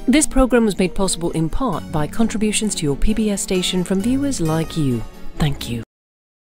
This programme was made possible in part by contributions to your PBS station from viewers like you. Thank you.